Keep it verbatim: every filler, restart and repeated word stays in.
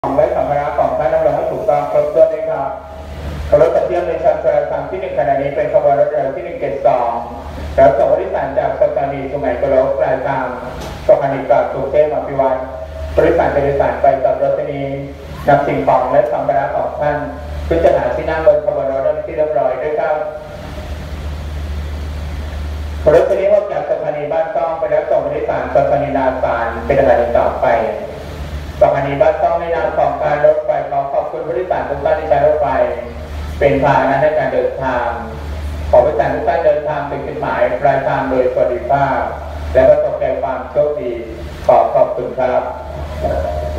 ของและสัมภาระของท่านดำรงให้ถูกต้องครบถ้วนด้วยครับรถตัดเทียมในชั้นประจำที่หนึ่งขณะนี้เป็นขบวนรถเร็วที่หนึ่งเจ็ดสองแล้วส่งผู้โดยสารจากสถานีสุไหงโกลกปลายทางสถานีกลางกรุงเทพอภิวัตรผู้โดยสารจะโดยสารไปกับรถนี้นำสิ่งของและสัมภาระของท่านขึ้นจะหาที่นั่งบนขบวนรถที่เรียบร้อยด้วยครับรถนี้ออกจากสถานีบ้านต้องไปแล้วส่งผู้โดยสารสถานีนาสารเป็นสถานีต่อไปสถานีบ้านต้องในนามของการรถไฟขอขอบคุณผู้โดยสารทุกท่านที่ใช้รถไฟเป็นพาหนะในการเดินทางขอผู้โดยสารทุกท่านเดินทางถึงจุดหมายปลายทางโดยสวัสดิภาพและประสบแต่ความโชคดีขอขอบคุณครับ